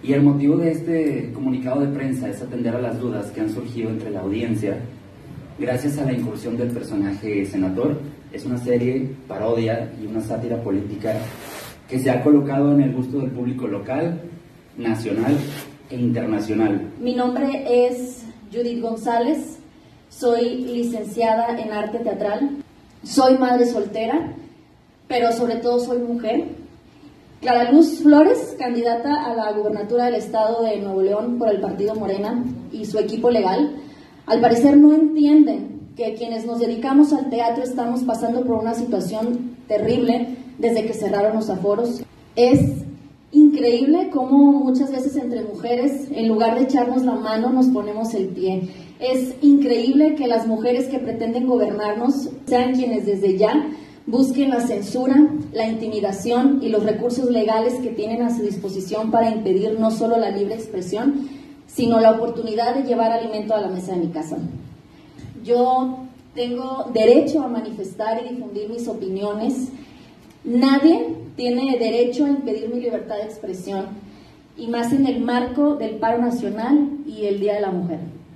Y el motivo de este comunicado de prensa es atender a las dudas que han surgido entre la audiencia gracias a la incursión del personaje Senator. Es una serie, parodia y una sátira política que se ha colocado en el gusto del público local, nacional e internacional. Mi nombre es Judith González, soy licenciada en arte teatral, soy madre soltera, pero sobre todo soy mujer. Clara Luz Flores, candidata a la gubernatura del estado de Nuevo León por el partido Morena y su equipo legal, al parecer no entienden que quienes nos dedicamos al teatro estamos pasando por una situación terrible desde que cerraron los aforos. Es increíble cómo muchas veces entre mujeres, en lugar de echarnos la mano, nos ponemos el pie. Es increíble que las mujeres que pretenden gobernarnos sean quienes desde ya busquen la censura, la intimidación y los recursos legales que tienen a su disposición para impedir no solo la libre expresión, sino la oportunidad de llevar alimento a la mesa de mi casa. Yo tengo derecho a manifestar y difundir mis opiniones. Nadie tiene derecho a impedir mi libertad de expresión, y más en el marco del paro nacional y el Día de la Mujer.